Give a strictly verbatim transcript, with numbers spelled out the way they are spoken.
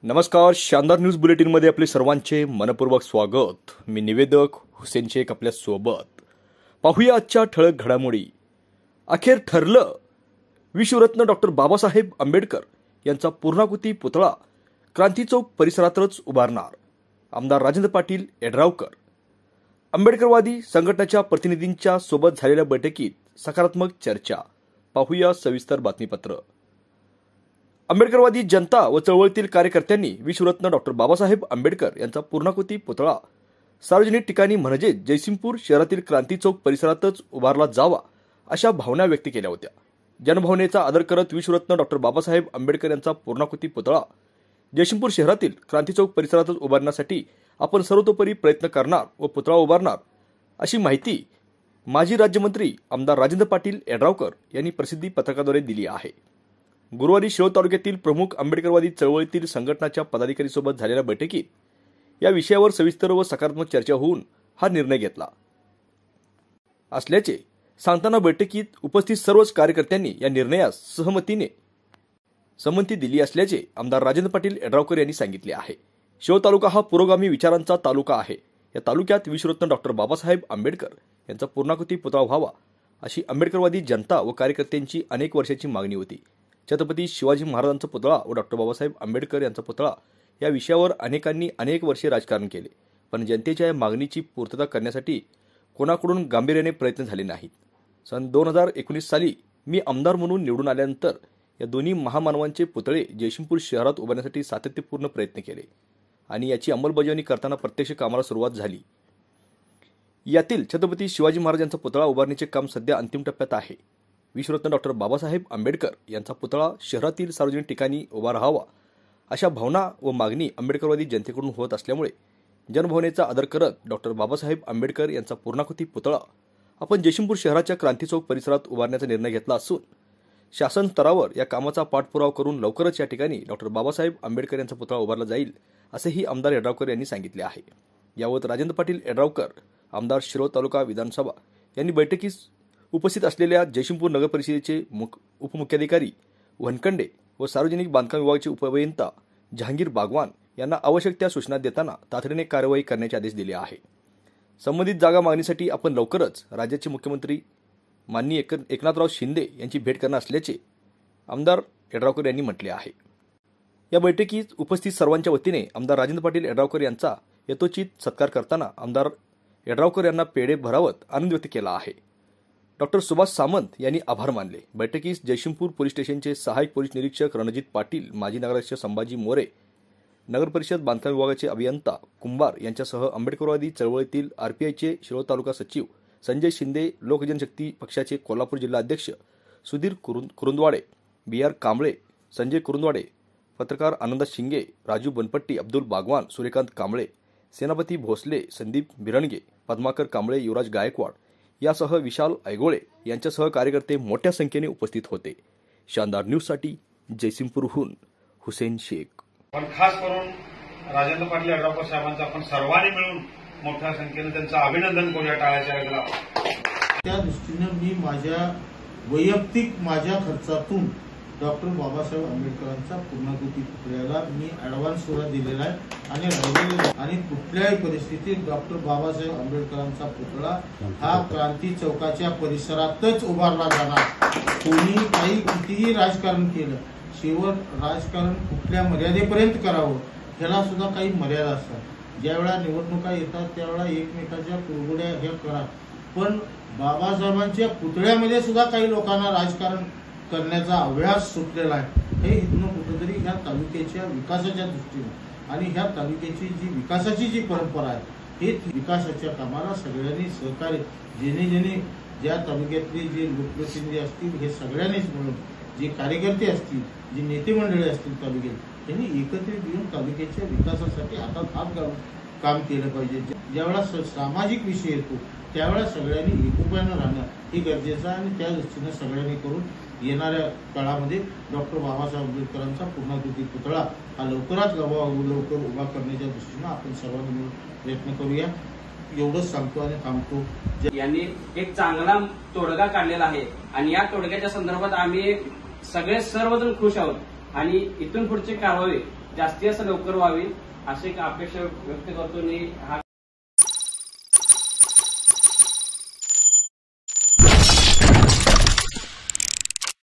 नमस्कार, शानदार news bulletin मध्ये आपले सर्वांचे मनपूर्वक स्वागत। मी निवेदक हुसेन शेख आपल्या सोबत। पाहूया आजच्या ठळक घडामोडी। अखेर ठरलं, विश्वरत्न डॉक्टर बाबासाहेब आंबेडकर यांचा पूर्णाकृती पुतळा क्रांती चौक परिसरातच उभारणार। आमदार राजेंद्र पाटील यड्रावकर। आंबेडकरवादी संघटनेच्या प्रतिनिधींच्या सोबत झालेल्या बैठकीत सकारात्मक चर्चा। पाहूया सविस्तर बातमीपत्र। आंबेडकरवादी जनता व चळवळीतील कार्यकर्त्यांनी विश्वरत्न डॉक्टर बाबासाहेब आंबेडकर यांचा पूर्णाकृती पुतळा सार्वजनिक ठिकाणी म्हणजे जयसिंगपूर शहरातील क्रांती चौक परिसरातच उभारला जावा अशा भावना व्यक्त केल्या होत्या। जनभावनेचा आदर करत विश्वरत्न डॉक्टर बाबासाहेब आंबेडकर यांचा पूर्णाकृती पुतळा जयसिंगपूर शहरातील क्रांती चौक परिसरातच उभारण्यासाठी आपण सर्वतोपरी प्रयत्न करणार व पुतळा उभारणार अशी माहिती माजी राज्यमंत्री आमदार राजेंद्र पाटील यड्रावकर यांनी प्रसिद्धी पत्रकाद्वारे दिली आहे। गुरुवारी शिरोळ तालुक्यातील प्रमुख आंबेडकरवादी चळवळीतील संघटनाच्या पदाधिकाऱ्यांसोबत झालेल्या बैठकीत या विषयावर सविस्तर व सकारात्मक चर्चा होऊन हा निर्णय घेतला असल्याचे सांगताना बैठकीत उपस्थित सर्वच कार्यकर्त्यांनी या निर्णयास सहमतीने संमती दिली असल्याचे आमदार राजेंद्र पाटील यड्रावकर यांनी सांगितले आहे। शिरोळ तालुका हा पुरोगामी विचारांचा तालुका आहे। या तालुक्यात विश्वरत्न डॉक्टर बाबासाहेब आंबेडकर यांचा पूर्णाकृती पुतळा व्हावा अशी आंबेडकरवादी जनता व कार्यकर्त्यांची अनेक वर्षाची मागणी होती। छत्रपती शिवाजी महाराजांचा पुतळा व डॉक्टर बाबासाहेब आंबेडकर यांचा पुतळा या विषयावर अनेकांनी अनेक वर्षे राजकारण केले, पण जनतेच्या या मागणीची पूर्तता करण्यासाठी कोणाकडून गांभीर्याने प्रयत्न झाले नाहीत। सन दोन हजार एकोणीस साली मी आमदार म्हणून निवडून आल्यानंतर या दोन्ही महामानवांचे पुतळे जयसिंगपूर शहरात उभारण्यासाठी सातत्यपूर्ण प्रयत्न केले आणि याची अंमलबजावणी करताना प्रत्यक्ष कामाला सुरुवात झाली। यातील छत्रपती शिवाजी महाराजांचा पुतळा उभारणीचे काम सध्या अंतिम टप्प्यात आहे। विश्वरत्न डॉक्टर बाबासाहेब आंबेडकर यांचा पुतळा शहरातील सार्वजनिक ठिकाणी उभा राहावा अशा भावना व मागणी आंबेडकरवादी जनतेकडून होत असल्यामुळे जनभावनेचा आदर करत डॉक्टर बाबासाहेब आंबेडकर यांचा पूर्णाकृती पुतळा आपण जयसिंगपूर शहराच्या क्रांती चौक परिसरात उभारण्याचा निर्णय घेतला असून शासन स्तरावर या कामाचा पाठपुरावा करून लवकरच या ठिकाणी डॉक्टर बाबासाहेब आंबेडकर यांचा पुतळा उभारला जाईल असेही आमदार यड्रावकर यांनी सांगितले आहे। यावर राजेंद्र पाटील यड्रावकर, आमदार शिरोळ तालुका विधानसभा यांनी बैठकीस उपस्थित असलेल्या जयसिंगपूर नगर परिषदेचे उपमुख्याधिकारी वनखंडे व सार्वजनिक बांधकाम विभागाचे उपअभियंता जहांगीर बागवान यांना आवश्यक त्या सूचना देताना तातडीने कार्यवाही करण्याचे आदेश दिले आहे। संबंधित जागा मागणीसाठी आपण लवकरच राज्याचे मुख्यमंत्री माननीय एकनाथराव शिंदे यांची भेट करणार असल्याचे आमदार यड्रावकर यांनी म्हटले आहे। या बैठकीत उपस्थित सर्वांच्या वतीने आमदार राजेंद्र पाटील यड्रावकर यांचा यथोचित सत्कार करताना आमदार यड्रावकर यांना पेढे भरावत आनंद व्यक्त केला आहे। डॉक्टर सुभाष सामंत यांनी आभार मानले। बैठकीस जयसिंगपूर पोलीस स्टेशनचे सहाय्यक पोलीस निरीक्षक रणजित पाटील, माजी नगराध्यक्ष संभाजी मोरे, नगर परिषद बांधकाम विभागाचे अभियंता कुंभार यांच्यासह आंबेडकरवादी चळवळीतील आरपीआयचे शिरोळ तालुका सचिव संजय शिंदे, लोकजनशक्ती पक्षाचे कोल्हापूर जिल्हा अध्यक्ष सुधीर कुरुंदवाडे, बी आर कांबळे, संजय कुरुंदवाडे, पत्रकार आनंद शिंगे, राजू बनपट्टी, अब्दुल बागवान, सूर्यकांत कांबळे, सेनापती भोसले, संदीप बिरणगे, पद्माकर कांबळे, युवराज गायकवाड यासह विशाल ऐगोळे यांच्यासह कार्यकर्ते मोठ्या संख्येने उपस्थित होते। शानदार न्यूजसाठी जयसिंगपूरहून हुसेन शेख। पण खास करून राजेंद्र पाटील यड्रावकर साहेबांचा आपण सर्वांनी मिळून मोठ्या संख्येने त्यांचं अभिनंदन करूया टाळ्याच्या वेळेला। त्या दृष्टीने मी माझ्या वैयक्तिक माझ्या खर्चातून डॉक्टर बाबासाहेब आंबेडकरांचा पूर्णाकृती पुतळ्याला मी ऍडव्हान्स सुद्धा दिलेला आहे आणि राहिलेला आणि कुठल्याही परिस्थितीत डॉक्टर बाबासाहेब आंबेडकरांचा पुतळा हा क्रांती चौकाच्या परिसरातच उभारला जाणार। कोणी काही कितीही राजकारण केलं, शेवट राजकारण कुठल्या मर्यादेपर्यंत करावं ह्याला सुद्धा काही मर्यादा असतात। ज्यावेळा निवडणुका येतात त्यावेळा एकमेकांच्या कुरघोड्या ह्या करा, पण बाबासाहेबांच्या पुतळ्यामध्ये सुद्धा काही लोकांना राजकारण करण्याचा अभ्यास सुटलेला आहे। हे इथनं कुठेतरी ह्या तालुक्याच्या विकासाच्या दृष्टीने आणि ह्या तालुक्याची जी विकासाची जी परंपरा आहे हे विकासाच्या कामाला सगळ्यांनी सहकार्य, जेणे जेणे ज्या तालुक्यातले जे लोकप्रतिनिधी असतील हे सगळ्यांनीच मिळून, जे कार्यकर्ते असतील, जे नेते मंडळी असतील तालुक्यात, त्यांनी एकत्रित येऊन तालुक्याच्या विकासासाठी हातात हात घालून काम केलं पाहिजे। ज्यावेळा सामाजिक विषय येतो त्यावेळेला सगळ्यांनी एकोप्यानं राहणं हे गरजेचं आहे आणि त्या दृष्टीने सगळ्यांनी करून येणाऱ्या काळामध्ये डॉक्टर बाबासाहेब आंबेडकरांचा पूर्णाकृती पुतळा हा लवकरात लवकर उभा करण्याच्या दृष्टीने आपण सर्वांनी मिळून प्रयत्न करूया एवढंच सांगतो आणि थांबतो। यांनी एक चांगला तोडगा काढलेला आहे आणि या तोडग्याच्या संदर्भात आम्ही सगळे सर्वजण खुश आहोत आणि इथून पुढची कारवाई जास्तीत जास्त लवकर व्हावी अशी एक अपेक्षा व्यक्त करतो आणि हा